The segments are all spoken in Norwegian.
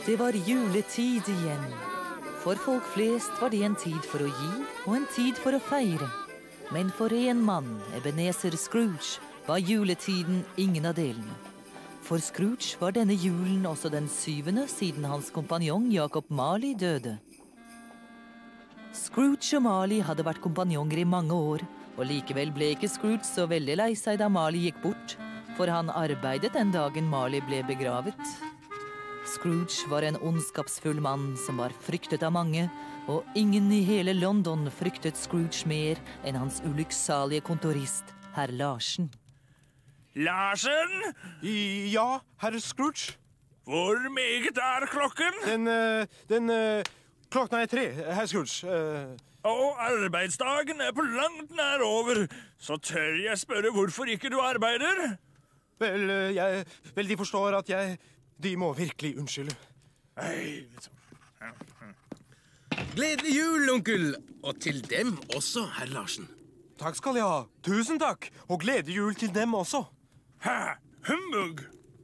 Det var juletid igjen. For folk flest var det en tid for å gi, og en tid for å feire. Men for en mann, Ebenezer Scrooge, var juletiden ingen av delene. For Scrooge var denne julen også den 7. siden hans kompanjong Jacob Marley døde. Scrooge og Marley hadde vært kompanjonger i mange år, og likevel ble ikke Scrooge så veldig lei seg da Marley gikk bort, for han arbeidet den dagen Marley ble begravet. Scrooge var en ondskapsfull mann som var fryktet av mange, og ingen i hele London fryktet Scrooge mer enn hans ulykksalige kontorist, herr Larsen. Larsen? Ja, herr Scrooge. Hvor meget er klokken? Klokken er 3, herr Scrooge. Og arbeidsdagen er på langt nær over. Så tør jeg spørre hvorfor ikke du arbeider? Vel, de forstår at de må virkelig unnskylde. Gledelig jul, onkel! Og til dem også, herr Larsen. Takk skal jeg ha. Tusen takk, og gledelig jul til dem også. Hæ? Humbug?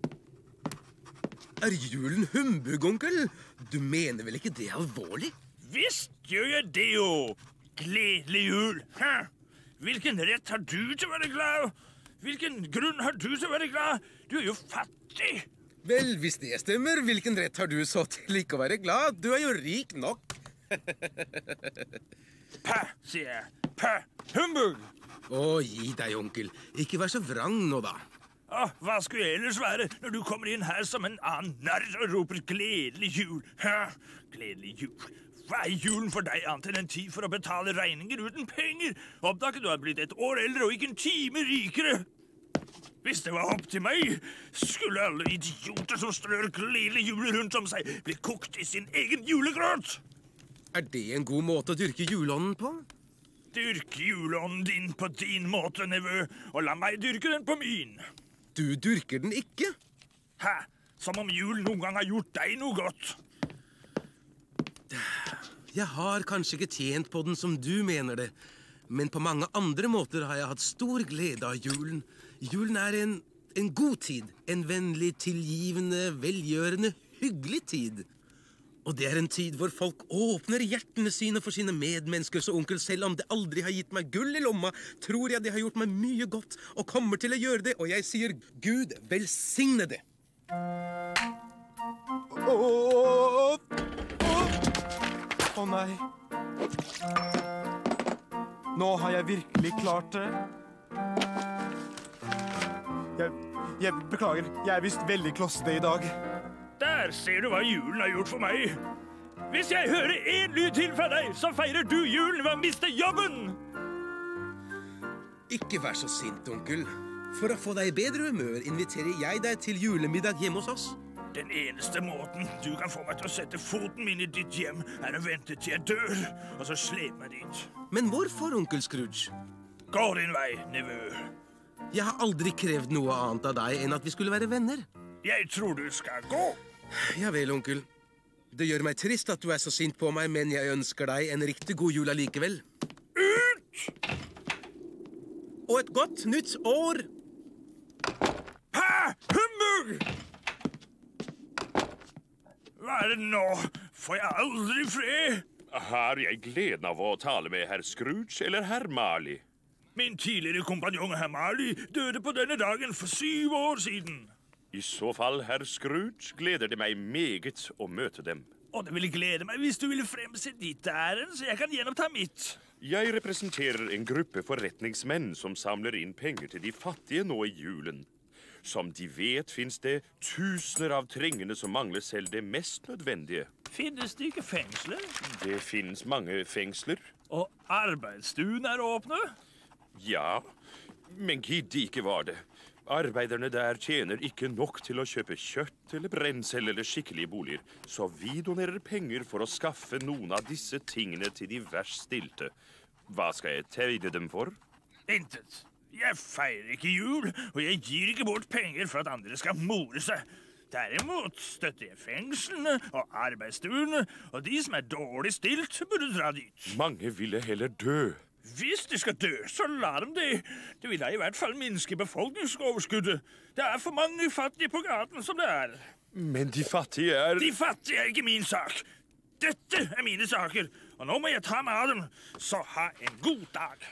Er julen humbug, onkel? Du mener vel ikke det alvorlig? Visst gjør jeg det jo. Gledelig jul. Hæ? Hvilken rett har du til å være glad? Hvilken grunn har du til å være glad? Du er jo fattig. Vel, hvis det stemmer, hvilken rett har du så til ikke å være glad? Du er jo rik nok. Pæ, sier jeg. Pæ, humbug! Gi deg, onkel. Ikke vær så vrang nå, da. Hva skulle jeg ellers være når du kommer inn her som en annen narr og roper gledelig jul? Hæ? Gledelig jul. Hva er julen for deg annet enn en tid for å betale regninger uten penger? Oppdaget du har blitt et år eldre og ikke en time rikere? Hvis det var opp til meg, skulle alle idioter som strør gledelig jul rundt om seg bli kokt i sin egen julegrøt. Er det en god måte å dyrke juleånden på? Dyrk juleånden din på din måte, nevø, og la meg dyrke den på min. Du dyrker den ikke? Hæ? Som om julen noen gang har gjort deg noe godt. Jeg har kanskje ikke tjent på den som du mener det, men på mange andre måter har jeg hatt stor glede av julen. Julen er en god tid, en vennlig, tilgivende, velgjørende, hyggelig tid. Og det er en tid hvor folk åpner hjertene sine for sine medmennesker, så onkel, selv om det aldri har gitt meg gull i lomma, tror jeg det har gjort meg mye godt, og kommer til å gjøre det, og jeg sier Gud velsigne det. Nei. Nå har jeg virkelig klart det. Jeg beklager, jeg er vist veldig klossete i dag. Der ser du hva julen har gjort for meg. Hvis jeg hører en lyd til fra deg, så feirer du julen ved å miste jobben. Ikke vær så sint, onkel. For å få deg i bedre humør inviterer jeg deg til julemiddag hjemme hos oss. Den eneste måten du kan få meg til å sette foten min i ditt hjem, er å vente til jeg dør, og så slepe meg dit. Men hvorfor, onkel Scrooge? Gå din vei, nevø. Jeg har aldri krevd noe annet av deg enn at vi skulle være venner. Jeg tror du skal gå. Ja vel, onkel. Det gjør meg trist at du er så sint på meg, men jeg ønsker deg en riktig god jul allikevel. Ut! Og et godt nytt år! Hæ? Humbug! Hva er det nå? Får jeg aldri fred? Har jeg gleden av å tale med herr Scrooge eller herr Marley? Min tidligere kompanjong herr Marley døde på denne dagen for 7 år siden. I så fall, herr Scrooge, gleder det meg meget å møte dem. Og det ville glede meg hvis du ville fremse ditt ærend, så jeg kan gjenoppta mitt. Jeg representerer en gruppe forretningsmenn som samler inn penger til de fattige nå i julen. Som de vet finnes det tusener av trengende som mangler selv det mest nødvendige. Finnes det ikke fengsler? Det finnes mange fengsler. Og arbeidsstuen er åpne? Ja, men gidd ikke var det. Arbeiderne der tjener ikke nok til å kjøpe kjøtt eller brensel eller skikkelige boliger, så vi donerer penger for å skaffe noen av disse tingene til de verst stilte. Hva skal jeg tegne dem for? Intet. Jeg feirer ikke jul, og jeg gir ikke bort penger for at andre skal more seg. Derimot støtter jeg fengslene og arbeidsstuene, og de som er dårlig stilt burde dra dit. Mange ville heller dø Hvis de skal dø, så la dem det. Det vil da i hvert fall minske befolkningsoverskuddet. Det er for mange fattige på gaten som det er. Men de fattige er... De fattige er ikke min sak. Dette er mine saker, og nå må jeg ta meg av dem. Så ha en god dag.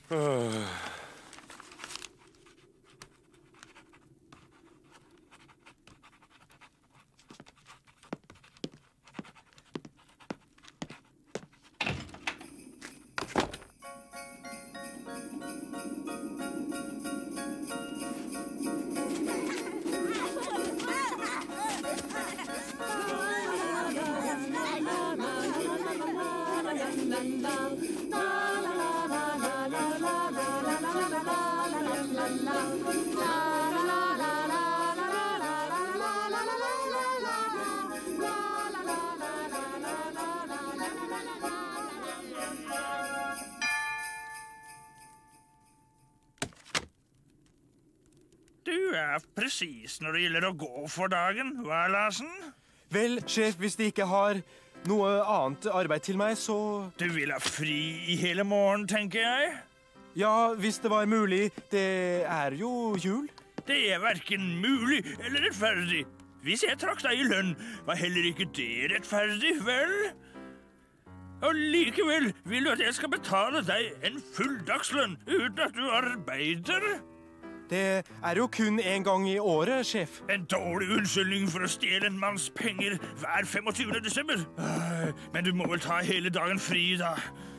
Du er presis når det gjelder å gå for dagen, hva, Larsen? Vel, sjef, hvis de ikke har noe annet arbeid til meg, så... Du vil ha fri i hele morgen, tenker jeg? Ja, hvis det var mulig. Det er jo jul. Det er hverken mulig eller rettferdig. Hvis jeg trakk deg i lønn, var heller ikke det rettferdig, vel? Og likevel vil du at jeg skal betale deg en full dagslønn uten at du arbeider? Det er jo kun en gang i året, sjef. En dårlig unnskyldning for å stjele en manns penger hver 25. desember. Men du må vel ta hele dagen fri, da.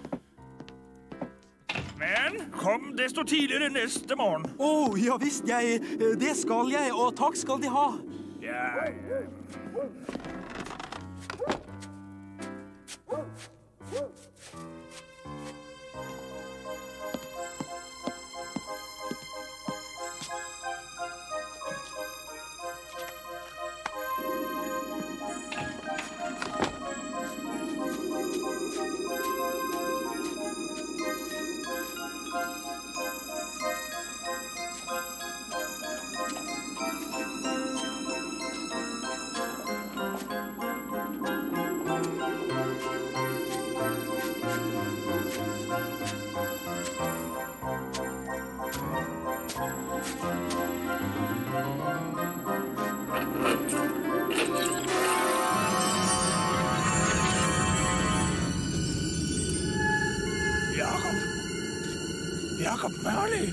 Men kom desto tidligere neste morgen. Ja visst, det skal jeg, og takk skal de ha. Ja. Jacob Marley!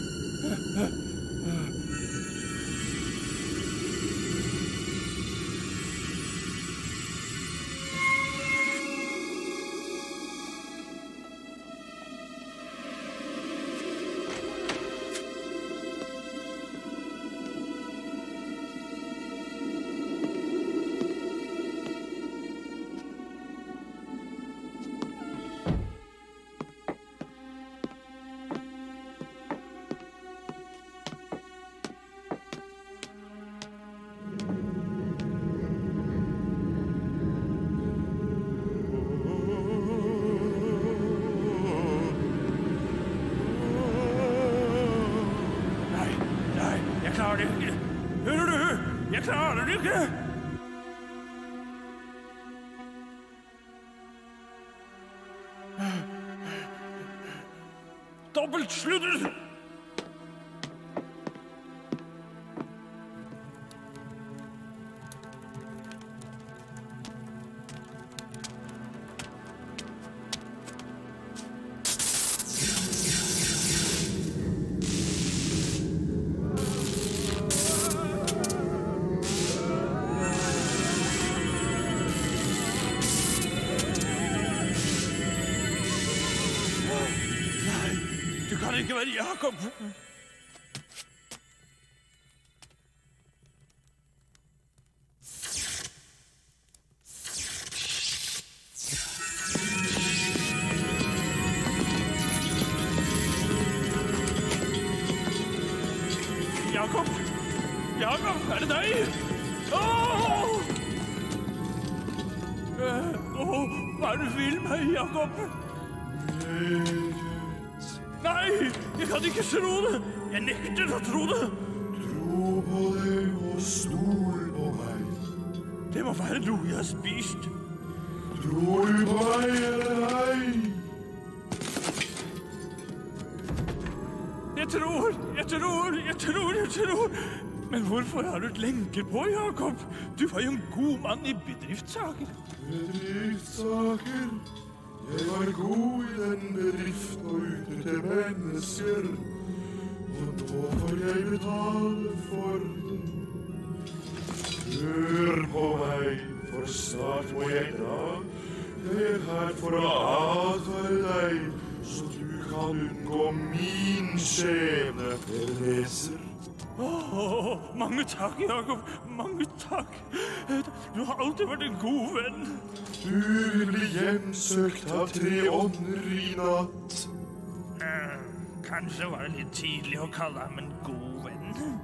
Hører du? Jeg klarer det ikke! Dobbeltsludder! Du kan ikke være Jakob. Jakob? Jakob, er det deg? Hva er det du vil meg, Jakob? Nei, jeg kan ikke tro det. Jeg nekter å tro det. Tro på det og stol på meg. Det må være noe jeg har spist. Tror du på meg eller ei? tror. Men hvorfor har du et lenker på, Jakob? Du var jo en god mann i bedriftssaker. Bedriftssaker? Jeg var god i den bedriften og utnyttet mennesker. Og nå får jeg betale for det. Hør på meg, for snart må jeg dra. Jeg er her for å advare deg, så du kan unngå min skjebne, Ebenezer. Mange takk, Jakob. Mange takk. Du har alltid vært en god venn. Du vil bli hjemsøkt av 3 ånder i natt. Kanskje var det litt tidlig å kalle ham en god venn.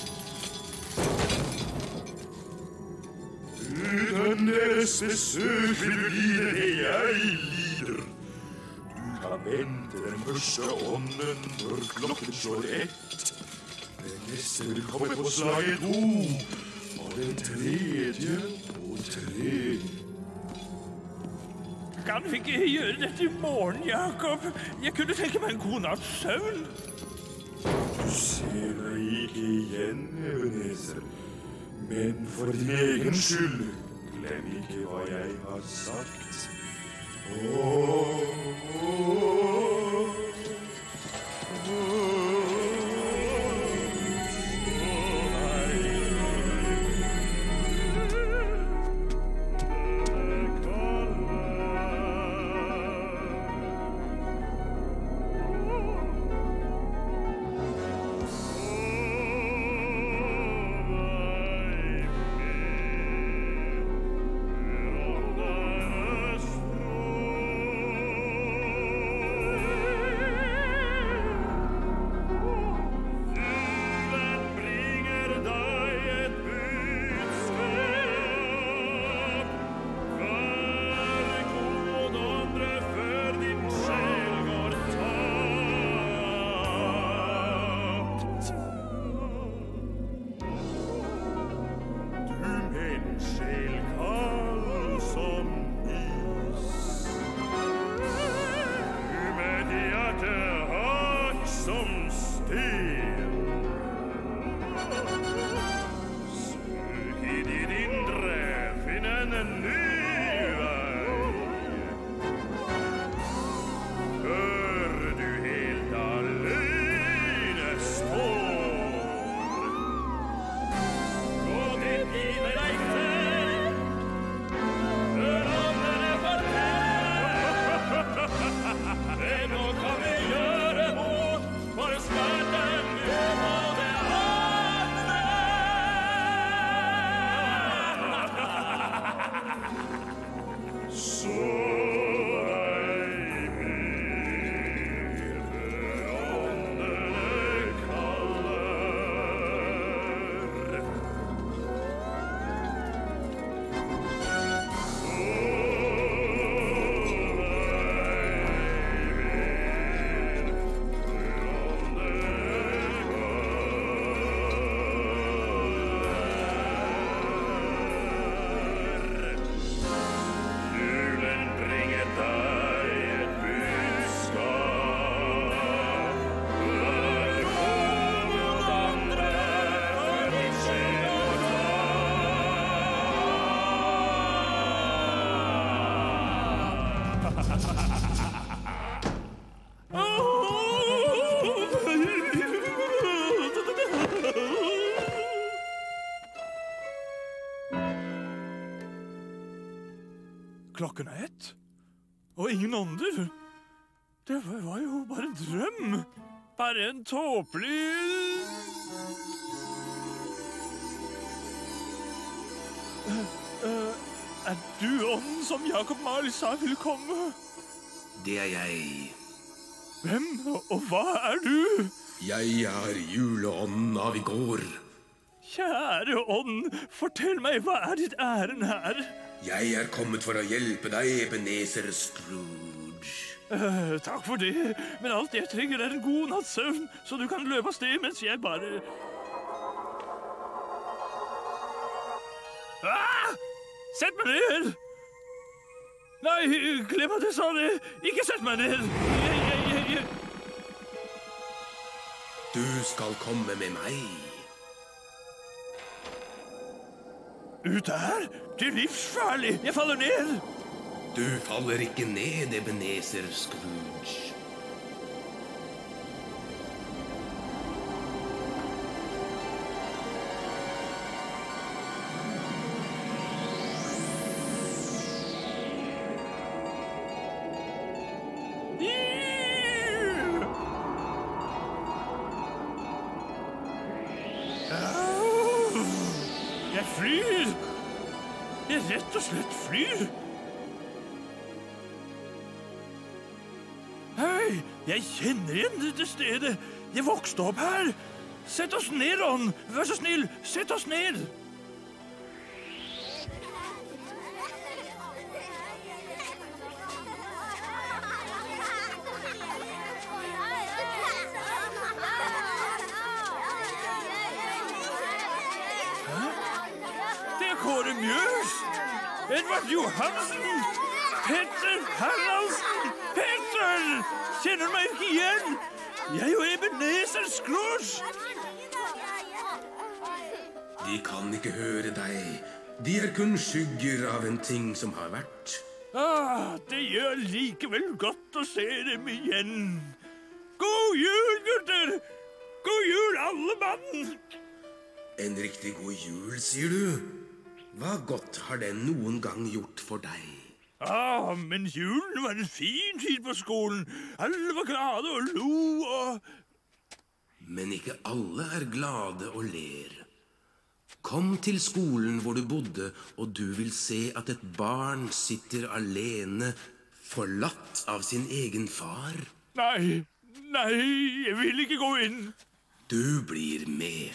Uten deres besøk vil du lide det jeg lider. Du kan vente den første ånden når klokken slår 1. Den neste vil komme på slaget 2, og den tredje og 3. Kan vi ikke gjøre dette i morgen, Jakob? Jeg kunne tenke meg en god natts søvn. Du ser deg ikke igjen, Ebenezer. Men for din egen skyld, glem ikke hva jeg har sagt. Klokken er 1, og ingen ånder. Det var jo bare en drøm. Bare en tåpelig... Er du ånden som Jakob Marley sa ville komme? Det er jeg. Hvem og hva er du? Jeg er juleånden av i går. Kjære ånd, fortell meg, hva er ditt ærend her? Jeg er kommet for å hjelpe deg, Ebenezer Scrooge. Takk for det, men alt jeg trenger er en god natts søvn, så du kan løpe av sted mens jeg bare... Ah! Sett meg ned! Nei, glem at jeg sa det! Ikke sett meg ned! Du skal komme med meg. Ut der? Det er livsfarlig. Jeg faller ned. Du faller ikke ned, Ebenezer Scrooge. Jeg flyr. Jeg rett og slett flyr. Hei, jeg kjenner igjen dette stedet. Jeg vokste opp her. Sett oss ned, Ron. Vær så snill, sett oss ned. Kåre Mjøs, Edvard Johansen, Petter Haraldsen, Petter! Kjenner du meg ikke igjen? Jeg og Ebenezer Scrooge. De kan ikke høre deg. De er kun skygger av en ting som har vært. Det gjør likevel godt å se dem igjen. God jul, gutter! God jul, alle mann! En riktig god jul, sier du? Hva godt har den noen gang gjort for deg? Men julen var en fin tid på skolen. Alle var glade og lo og... Men ikke alle er glade og ler. Kom til skolen hvor du bodde, og du vil se at et barn sitter alene, forlatt av sin egen far. Nei, jeg vil ikke gå inn. Du blir med.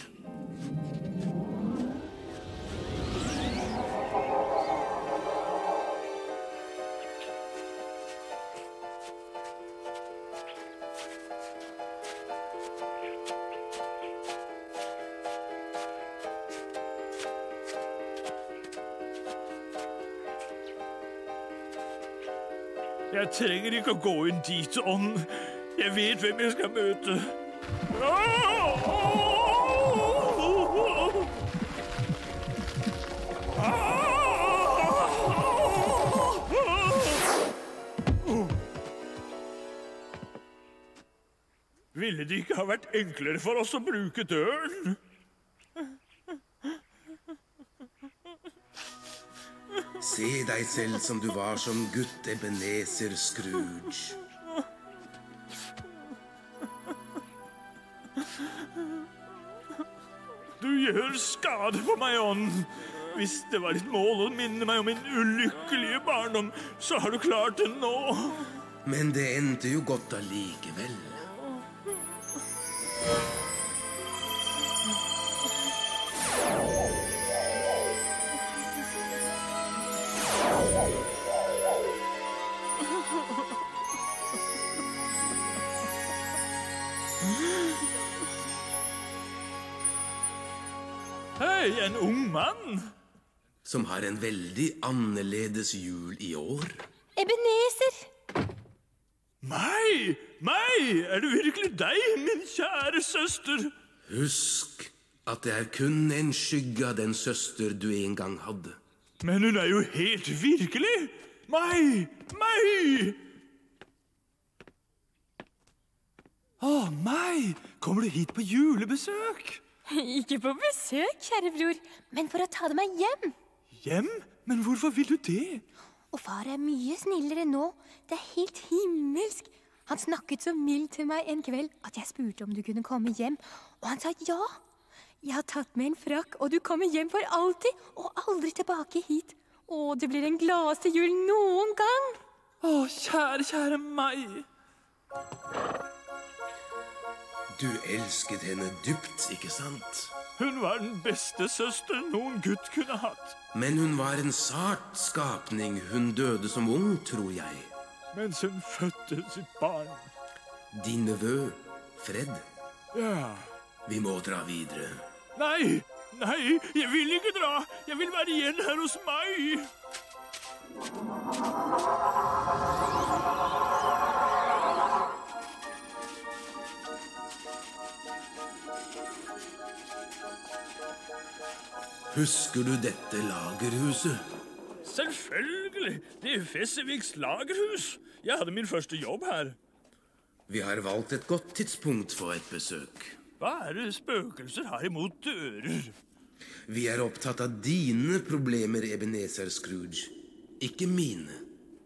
Jeg trenger ikke å gå inn dit, ånd. Jeg vet hvem jeg skal møte. Ville det ikke ha vært enklere for oss å bruke døren? Se deg selv som du var som gutt Ebenezer Scrooge. Du gjør skade på meg, ånd. Hvis det var ditt mål å minne meg om min ulykkelige barndom, så har du klart det nå. Men det endte jo godt allikevel. Hei, en ung mann. Som har en veldig annerledes jul i år. Ebenezer! Meg? Er det virkelig deg, min kjære søster? Husk at det er kun en skygge av den søster du en gang hadde. Men hun er jo helt virkelig. Meg! Meg! Kommer du hit på julebesøk? Ikke på besøk, kjære bror, men for å ta meg hjem. Hjem? Men hvorfor vil du det? Og far er mye snillere nå. Det er helt himmelsk. Han snakket så mildt til meg en kveld at jeg spurte om du kunne komme hjem, og han sa ja. Jeg har tatt med en frakk, og du kommer hjem for alltid, og aldri tilbake hit. Å, det blir den gladeste jul noen gang. Å, kjære meg. Du elsket henne dypt, ikke sant? Hun var den beste søster noen gutt kunne hatt. Men hun var en sart skapning. Hun døde som ung, tror jeg. Mens hun fødte sitt barn. Din nevø, Fred? Ja. Vi må dra videre. Nei, jeg vil ikke dra. Jeg vil være igjen her hos meg. Husker du dette lagerhuset? Selvfølgelig! Det er Fesseviks lagerhus. Jeg hadde min første jobb her. Vi har valgt et godt tidspunkt for et besøk. Hva er det spøkelser har imot dører? Vi er opptatt av dine problemer, Ebenezer Scrooge. Ikke mine.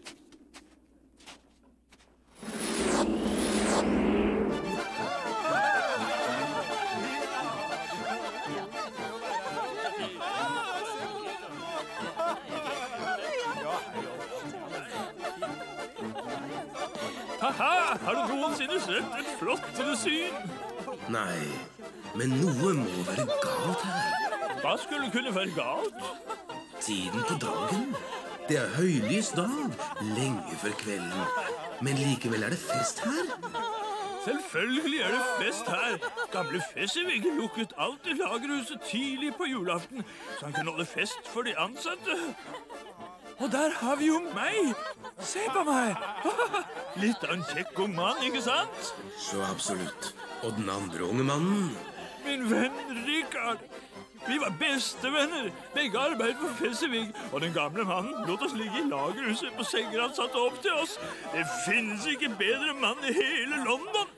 Haha, har du noensinne sett et flottere syn? Nei, men noe må være galt her. Hva skulle kunne være galt? Tiden på dagen. Det er høylys dag, lenge før kvelden. Men likevel er det fest her. Selvfølgelig er det fest her. Gamle Fessevik lukket alltid lagerhuset tidlig på julaften, så han kunne holde fest for de ansatte. Og der har vi jo meg. Se på meg. Litt av en kjekk ung mann, ikke sant? Så absolutt. Og den andre unge mannen? Min venn Rikard. Vi var bestevenner. Begge arbeidet for Fessevik, og den gamle mannen lot oss ligge i lagerhuset på senger han satte opp til oss. Det finnes ikke bedre mann i hele London.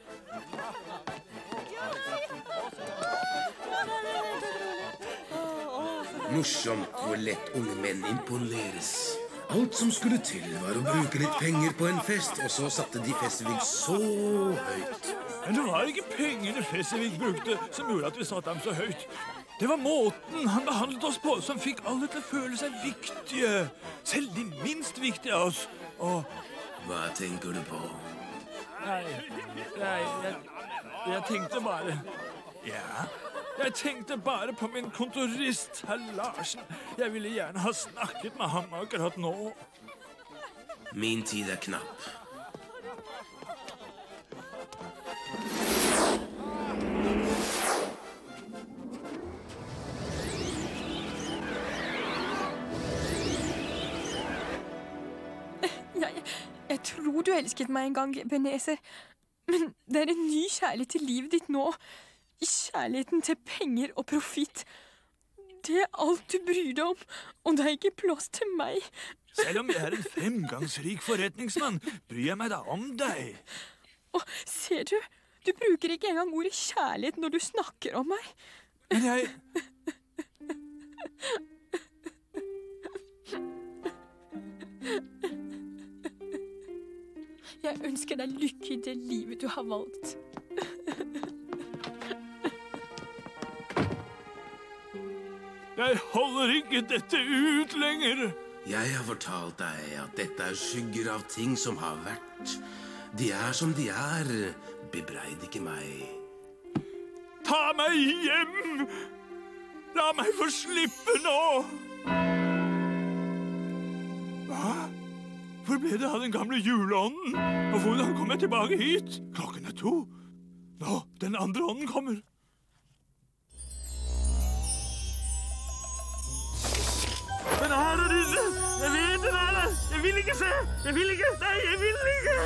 Morsomt hvor lett unge menn imponeres. Alt som skulle til var å bruke litt penger på en fest, og så satte de Fessevik så høyt. Men det var ikke pengene Fessevik brukte som gjorde at vi satte ham så høyt. Det var måten han behandlet oss på som fikk alle til å føle seg viktige. Selv de minst viktige av oss. Og hva tenker du på? Jeg tenkte bare... Ja... Jeg tenkte bare på min kontorist, herr Larsen. Jeg ville gjerne ha snakket med ham akkurat nå. Min tid er knapp. Jeg tror du elsket meg en gang, Ebenezer. Men det er en ny kjærlighet til livet ditt nå. Kjærligheten til penger og profitt. Det er alt du bryr deg om, og det er ikke plass til meg. Selv om jeg er en fremgangsrik forretningsmann, bryr jeg meg da om deg. Og ser du, du bruker ikke engang ordet kjærlighet når du snakker om meg. Men jeg... Jeg ønsker deg lykke i det livet du har valgt. Jeg holder ikke dette ut lenger. Jeg har fortalt deg at dette er skygger av ting som har vært. De er som de er. Bebreid ikke meg. Ta meg hjem! La meg få slippe nå! Hva? Hvor ble det av den gamle juleånden? Og hvordan kom jeg tilbake hit? Klokken er 2. Nå, den andre ånden kommer. Den er der inne! Jeg vet den er der! Jeg vil ikke se! Jeg vil ikke! Nei, jeg vil ikke!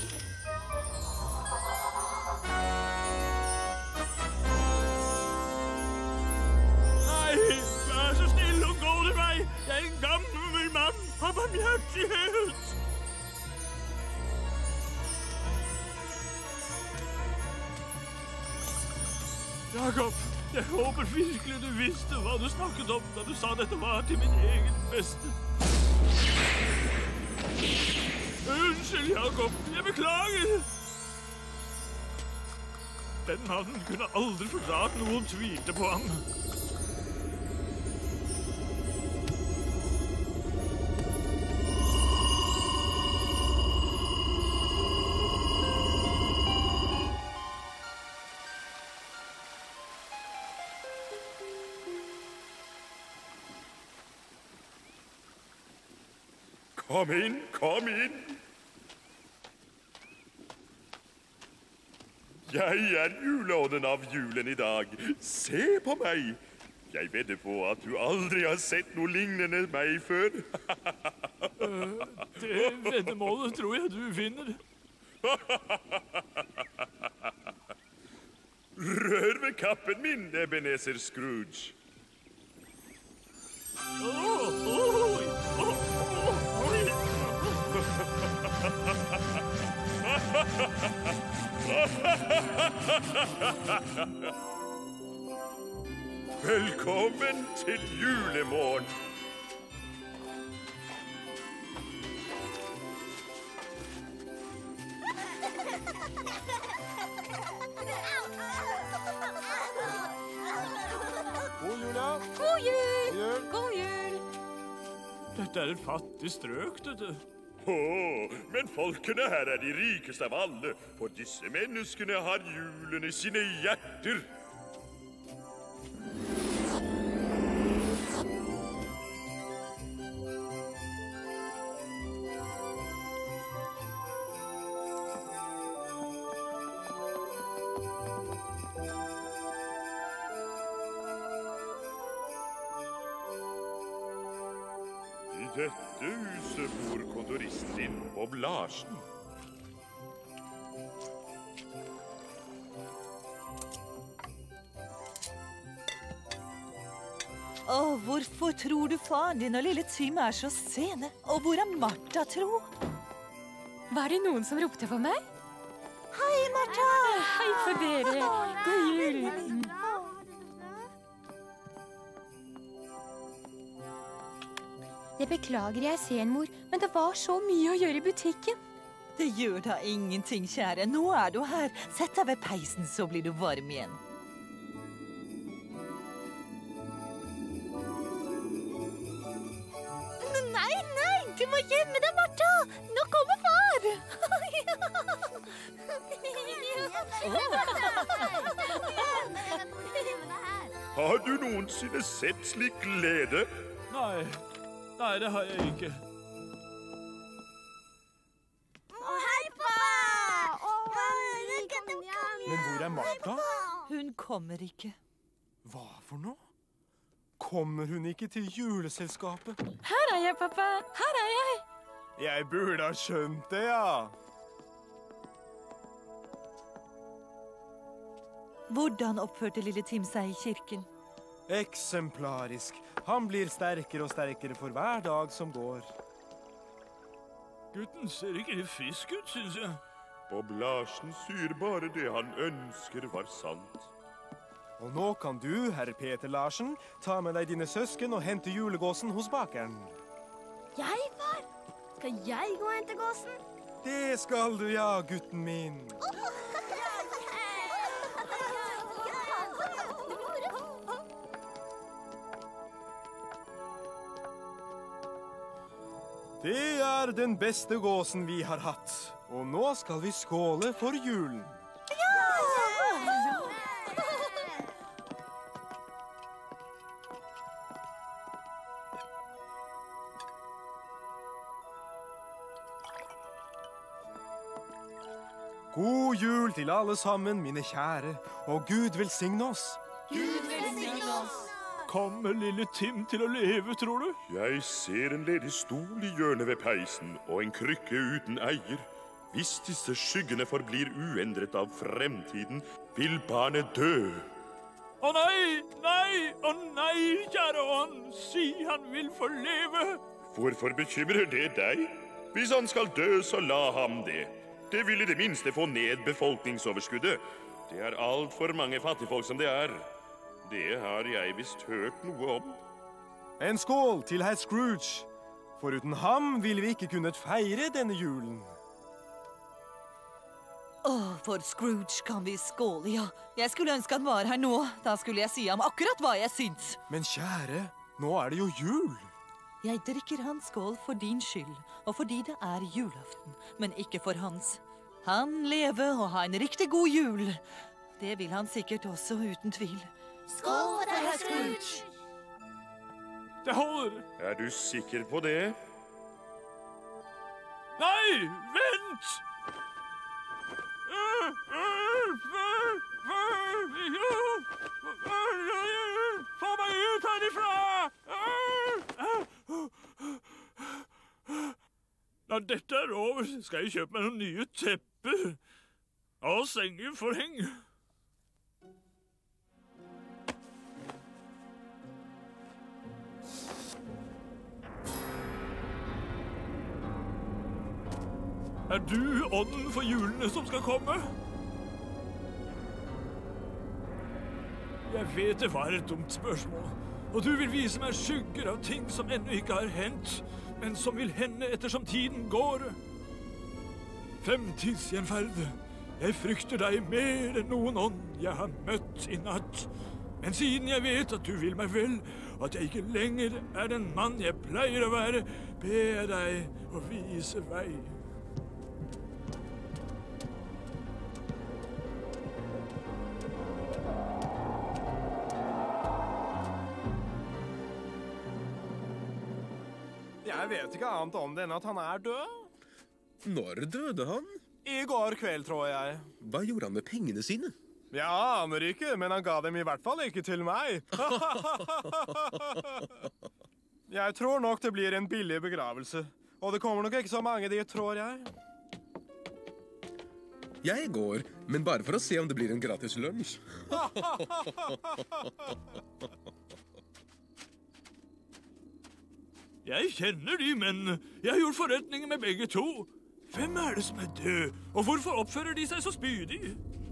Nei, vær så snill og gå til meg! Jeg er en gammel mann! Ha barmhjertighet! Jakob, jeg håper virkelig du visste hva du snakket om da du sa dette var til min egen beste. Unnskyld, Jakob. Jeg beklager. Den mannen kunne aldri fordra at noen tvilte på ham. Kom inn, kom inn. Jeg er juleånden av julen i dag. Se på meg. Jeg vedder på at du aldri har sett noe lignende meg før. Det veddemålet tror jeg du vinner. Rør ved kappen min, Ebenezer Scrooge. Velkommen til julemorgen. God jul, ja. God jul! Jul. God jul! Dette er et fattig strøk, dette. Men folkene her er de rikeste av alle, for disse menneskene har julen i sine hjerter. I dette huset bor kontoristen din, Bob Larsen. Hvorfor tror du faren din og lille Tim er så sene? Og hvor er Martha, tro? Var det noen som ropte på meg? Hei, Martha! Hei for dere! God jul! Jeg beklager jeg er sen, mor, men det var så mye å gjøre i butikken. Det gjør da ingenting, kjære. Nå er du her. Sett deg ved peisen, så blir du varm igjen. Nei, du må gjemme deg, Martha. Nå kommer far. Har du noensinne sett slik glede? Nei, det har jeg ikke. Hei, pappa! Men hvor er Martha? Hun kommer ikke. Hva for noe? Kommer hun ikke til juleselskapet? Her er jeg, pappa. Her er jeg. Jeg burde ha skjønt det, ja. Hvordan oppførte lille Tim seg i kirken? Eksemplarisk. Han blir sterkere og sterkere for hver dag som går. Gutten ser ikke litt frisk ut, synes jeg. Bob Larsen sier bare det han ønsker var sant. Og nå kan du, herr Peter Larsen, ta med deg dine søsken og hente julegåsen hos bakeren. Jeg, far? Skal jeg gå og hente gåsen? Det skal du, ja, gutten min. Det er den beste gåsen vi har hatt. Og nå skal vi skåle for julen. God jul til alle sammen, mine kjære, og Gud velsigne oss. Kommer lille Tim til å leve, tror du? Jeg ser en ledig stol i hjørnet ved peisen og en krykke uten eier. Hvis disse skyggene forblir uendret av fremtiden, vil barnet dø. Å nei, kjære ånd, si han vil få leve. Hvorfor bekymrer det deg? Hvis han skal dø, så la ham det. Det vil i det minste få ned befolkningsoverskuddet. Det er alt for mange fattigfolk som det er. Det har jeg visst hørt noe om. En skål til herr Scrooge. Foruten ham ville vi ikke kunnet feire denne julen. For Scrooge kan vi skåle, ja. Jeg skulle ønske han var her nå. Da skulle jeg si ham akkurat hva jeg syns. Men kjære, nå er det jo jul. Jeg drikker hans skål for din skyld, og fordi det er julaften, men ikke for hans. Han leve og ha en riktig god jul. Det vil han sikkert også, uten tvil. Skål for herr Scrooge! Det holder. Er du sikker på det? Nei, vent! Få meg ut herifra! Når dette er over, skal jeg kjøpe meg noen nye tepper og sengeforheng. Er du ånden for julene som skal komme? Jeg vet det var et dumt spørsmål, og du vil vise meg skygger av ting som ennå ikke har hendt, men som vil hende ettersom tiden går. Fremtidsgjenferd, jeg frykter deg mer enn noen ånd jeg har møtt i natt. Men siden jeg vet at du vil meg vel, og at jeg ikke lenger er den mann jeg pleier å være, ber jeg deg å vise vei. Jeg vet ikke annet om det enn at han er død. Når døde han? I går kveld, tror jeg. Hva gjorde han med pengene sine? Jeg aner ikke, men han ga dem i hvert fall ikke til meg. Jeg tror nok det blir en billig begravelse. Og det kommer nok ikke så mange dit, tror jeg. Jeg går, men bare for å se om det blir en gratis lunsj. Jeg kjenner de, men jeg har gjort forretninger med begge to. Hvem er det som er død, og hvorfor oppfører de seg så spydig?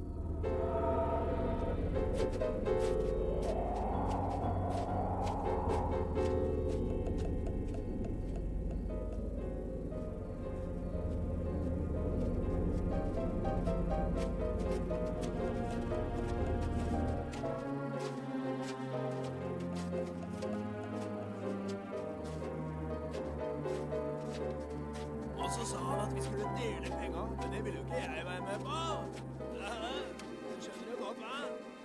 Og så sa han at vi skulle dele penger, men det ville jo ikke jeg være med på. Du skjønner jo godt, hva?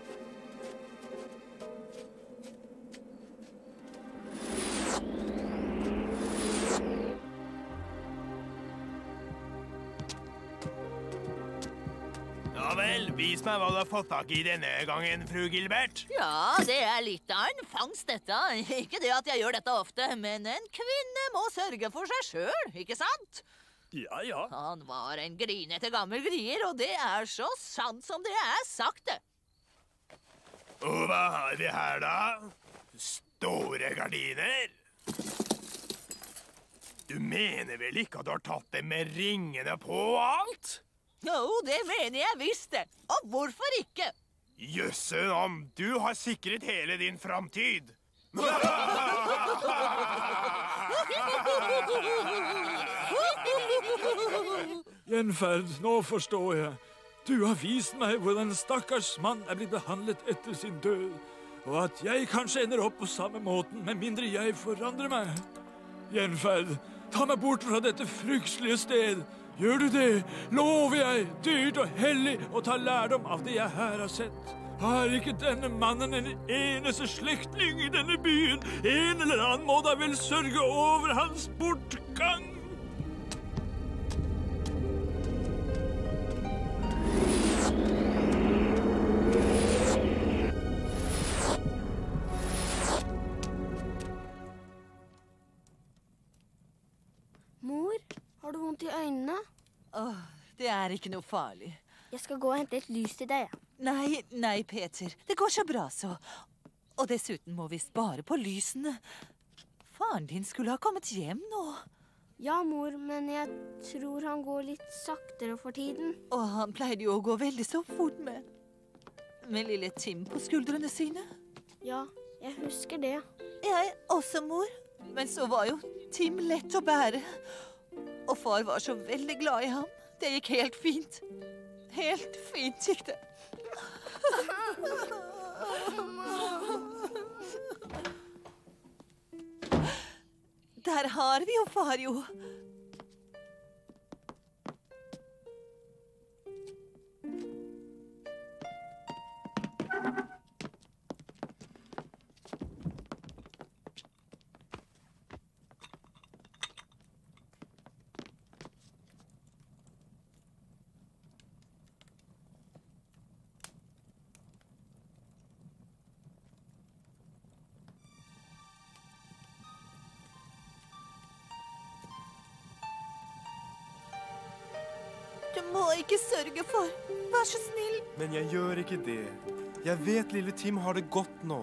Ja vel, vis meg hva du har fått tak i denne gangen, fru Gilbert. Ja, det er litt av en fangst dette. Ikke det at jeg gjør dette ofte, men en kvinne må sørge for seg selv, ikke sant? Ja, ja. Han var en grinete gammel grier, og det er så sant som det er sagt det. Og hva har vi her da? Store gardiner? Du mener vel ikke at du har tatt dem med ringene på og alt? Jo, det mener jeg visst det. Og hvorfor ikke? Jøsse navn, du har sikret hele din framtid. Gjenferd, nå forstår jeg. Du har vist meg hvordan en stakkars mann er blitt behandlet etter sin død, og at jeg kanskje ender opp på samme måten, med mindre jeg forandrer meg. Gjenferd, ta meg bort fra dette fryktelige sted. Gjør du det, lover jeg, dyrt og hellig, å ta lærdom av det jeg her har sett. Har ikke denne mannen en eneste slektning i denne byen? En eller annen må da vel sørge over hans bortgang? Mor, har du vondt i øynene? Åh, det er ikke noe farlig. Jeg skal gå og hente et lys til deg. Nei, Peter. Det går så bra så. Og dessuten må vi spare på lysene. Faren din skulle ha kommet hjem nå. Ja, mor, men jeg tror han går litt saktere for tiden. Og han pleide jo å gå veldig så fort med lille Tim på skuldrene sine. Ja, jeg husker det. Jeg også, mor. Men så var jo Tim lett å bære. Og far var så veldig glad i ham. Det gikk helt fint. Helt fint gikk det. Der har vi jo far, jo. Du må ikke sørge for. Vær så snill. Men jeg gjør ikke det. Jeg vet lille Tim har det godt nå.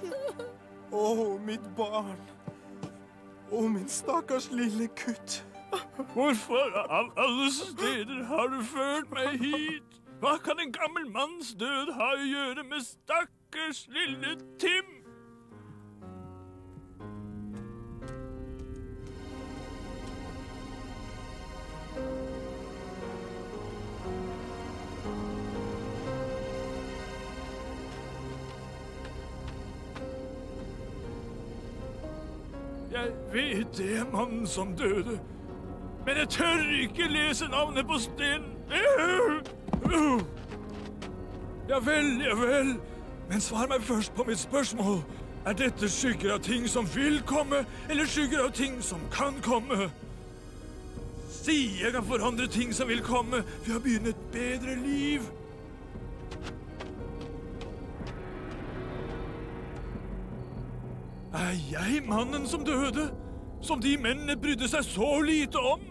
Å, mitt barn. Å, min stakkars lille gutt. Hvorfor av alle steder har du ført meg hit? Hva kan en gammel manns død ha å gjøre med stakkars lille Tim? Jeg vet det er mannen som døde, men jeg tør ikke lese navnet på stenen. Ja vel, men svar meg først på mitt spørsmål. Er dette skygger av ting som vil komme, eller skygger av ting som kan komme? Si jeg kan forandre ting som vil komme, ved å begynne et bedre liv. Er jeg mannen som døde? Som de mennene brydde seg så lite om?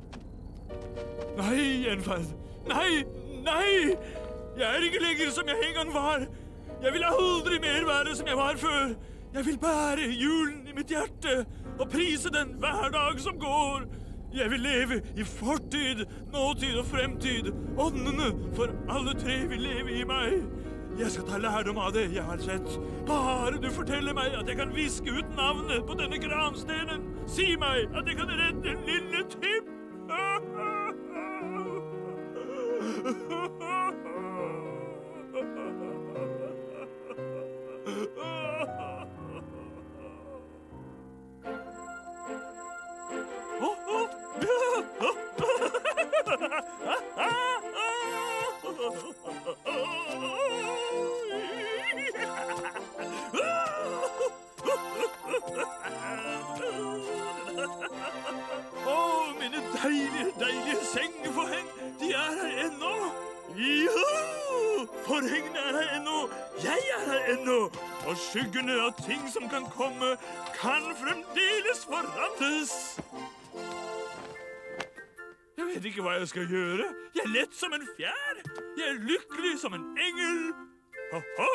Nei, Enferd. Nei! Jeg er ikke lenger som jeg en gang var. Jeg vil aldri mer være som jeg var før. Jeg vil bære julen i mitt hjerte og prise den hver dag som går. Jeg vil leve i fortid, nåtid og fremtid. Åndene for alle tre vil leve i meg. Jeg skal ta lærdom av det jeg har sett. Bare du forteller meg at jeg kan viske ut navnet på denne granstenen. Si meg at jeg kan redde lille Tim. Mine deilige sengeforheng, de er her ennå. Jo, forhengene er her ennå. Jeg er her ennå. Og skyggene av ting som kan komme, kan fremdeles forandres. Jeg vet ikke hva jeg skal gjøre. Jeg er lett som en fjær. Jeg er lykkelig som en engel. Ho-ho!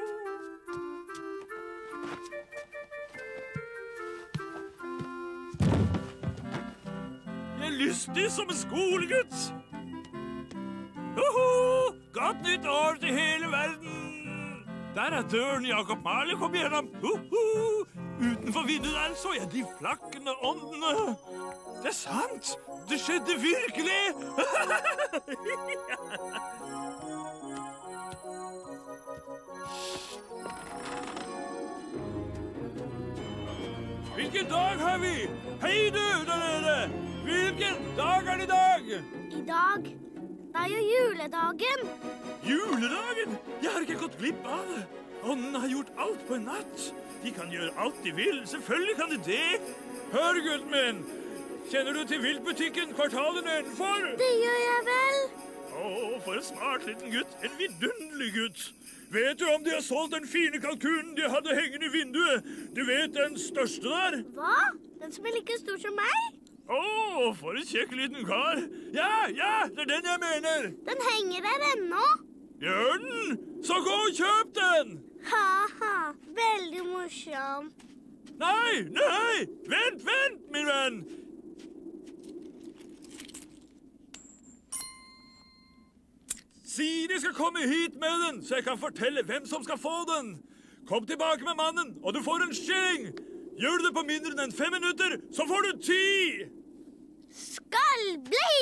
Jeg er lystig som en skolegutt. Ho-ho! Godt nytt år til hele verden. Der er døren Jakob Marley kom gjennom. Ho-ho! Utenfor vinduet der så jeg de flakkende åndene. Det er sant! Det skjedde virkelig! Hvilken dag har vi? Hei du, der nede! Hvilken dag er det i dag? I dag? Det er jo juledagen. Juledagen? Jeg har ikke gått glipp av det. Ånden har gjort alt på en natt. De kan gjøre alt de vil. Selvfølgelig kan de det. Hør, gutten min. Kjenner du til viltbutikken kvartalet nedenfor? Det gjør jeg vel. For en smart liten gutt. En vidunderlig gutt. Vet du om de har solgt den fine kalkunen de hadde hengende i vinduet? Du vet den største der? Hva? Den som er like stor som meg? For en kjekk liten kar. Ja, det er den jeg mener. Den henger der ennå. Gjør den? Så gå og kjøp den. Ha-ha, veldig morsom. Nei, vent, min venn. Si de skal komme hit med den, så jeg kan fortelle hvem som skal få den. Kom tilbake med mannen, og du får en skilling. Gjør du det på mindre enn 5 minutter, så får du 10. Skal bli!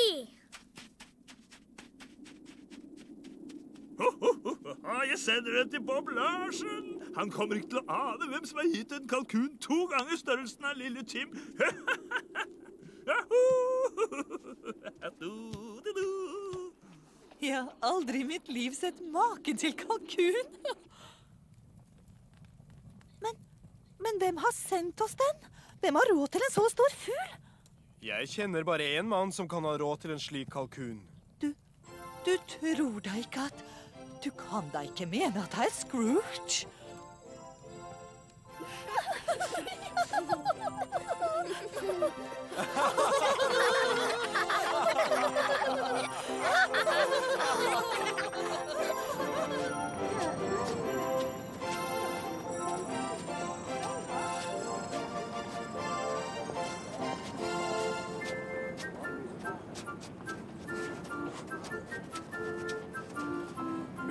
Jeg sender det til Bob Larsen. Han kommer ikke til å ane hvem som har gitt en kalkun 2 ganger størrelsen av lille Tim. Jeg har aldri i mitt liv sett maken til kalkun. Men hvem har sendt oss den? Hvem har råd til en så stor fugl? Jeg kjenner bare en mann som kan ha råd til en slik kalkun. Du tror da ikke at... Du kan da ikke mene at det er Scrooge?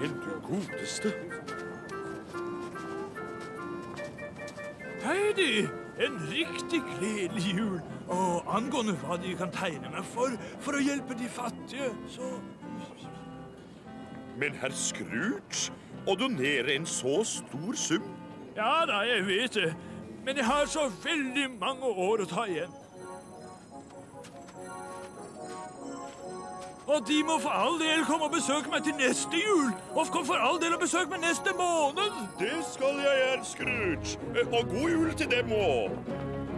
Men du godeste. Heidi, en riktig gledelig jul. Og angående hva de kan tegne meg for å hjelpe de fattige, så... Men herr Scrooge, å donere en så stor sum? Ja da, jeg vet det. Men jeg har så veldig mange år å ta igjen. Og de må for all del komme og besøke meg til neste jul. Og kom for all del og besøke meg neste måned. Det skal jeg gjøre, Scrooge. Og god jul til dem også.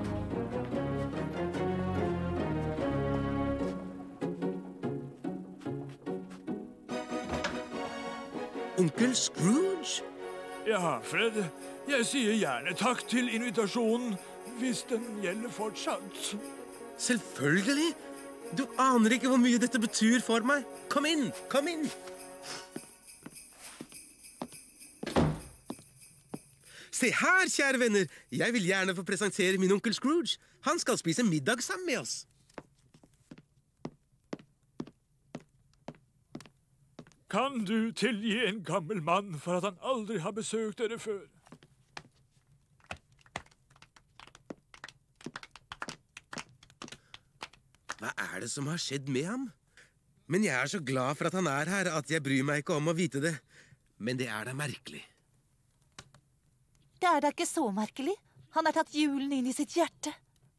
Onkel Scrooge? Ja, Fred. Jeg sier gjerne takk til invitasjonen, hvis den gjelder fortsatt. Selvfølgelig. Du aner ikke hvor mye dette betyr for meg. Kom inn, kom inn. Se her, kjære venner. Jeg vil gjerne få presentere min onkel Scrooge. Han skal spise middag sammen med oss. Kan du tilgi en gammel mann for at han aldri har besøkt dere før? Hva er det som har skjedd med ham? Men jeg er så glad for at han er her at jeg bryr meg ikke om å vite det. Men det er da merkelig. Det er da ikke så merkelig. Han har tatt julen inn i sitt hjerte.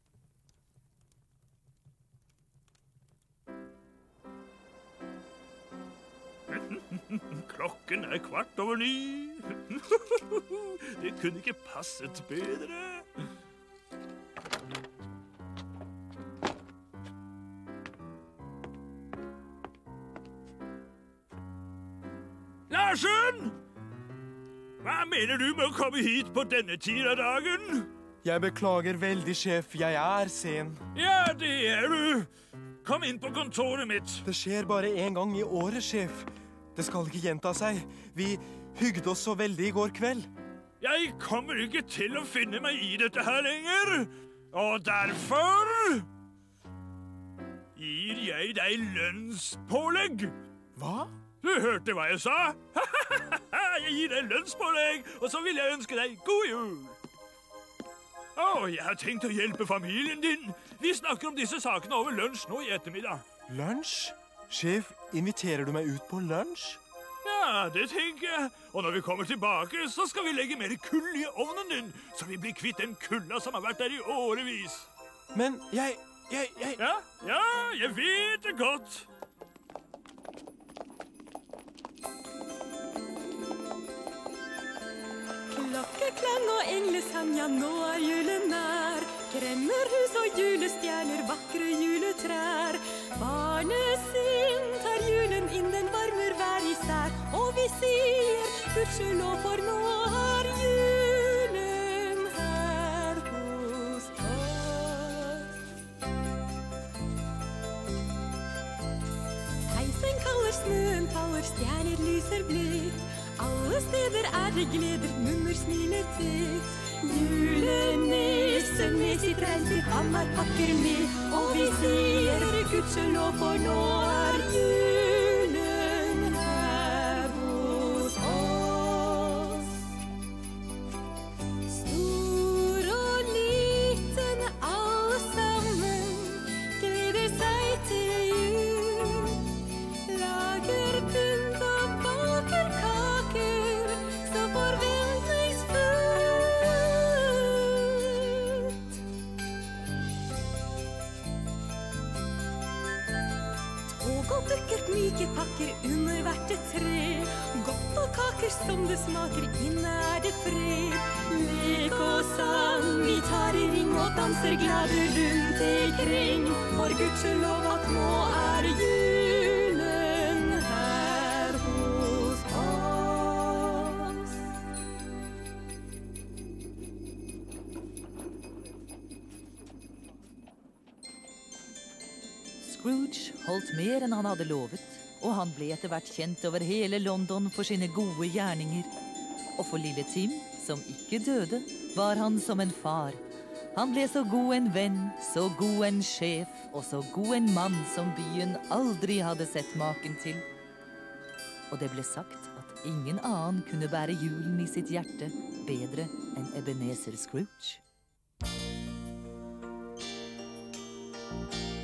Klokken er 9:15. Det kunne ikke passet bedre. Larsen! Hva mener du med å komme hit på denne tid av dagen? Jeg beklager veldig, sjef. Jeg er sen. Ja, det er du. Kom inn på kontoret mitt. Det skjer bare en gang i året, sjef. Det skal ikke gjenta seg. Vi hygget oss så veldig i går kveld. Jeg kommer ikke til å finne meg i dette her lenger. Og derfor gir jeg deg lønnspålegg. Hva? Du hørte hva jeg sa? Jeg gir deg lønnspålegg, og så vil jeg ønske deg god jul. Jeg har tenkt å hjelpe familien din. Vi snakker om disse sakene over lunsj nå i ettermiddag. Lunsj? Sjef, inviterer du meg ut på lunsj? Ja, det tenker jeg. Og når vi kommer tilbake, så skal vi legge mer kull i ovnen din, så vi blir kvitt den kulda som har vært der i årevis. Men jeg... Ja, jeg vet det godt. Klokkeklang og englesang, ja, nå er julen nær. Kremmerhus og julestjerner, vakre juletrær. Barnesinn tar julen inn, den varmer hver især. Og vi sier, gudskjelov, for nå er julen her hos oss. Heisen kaller, snøen faller, stjerner lyser blitt. Alle steder er det gleder, munner smiler titt. Julenissen med sitt reinsdyr, han har pakker med. Og vi sier, gudskjelov, for nå er julen her hos oss. Stor og liten, alle sammen gleder seg til jul. Lager pynt og baker kaker, så forventningsfullt. Tog og dukkert, myke pakker under hvert et tre. Godt og kaker som det smaker, inne er det fred. Lek og sang, vi tar i ring og danser glade rundt ikring. For gudskjelov at nå er julen her hos oss. Scrooge holdt mer enn han hadde lovet, og han ble etter hvert kjent over hele London for sine gode gjerninger. Og for lille Tim, som ikke døde, var han som en far. Han ble så god en venn, så god en sjef, og så god en mann som byen aldri hadde sett maken til. og det ble sagt at ingen annen kunne bære julen i sitt hjerte bedre enn Ebenezer Scrooge.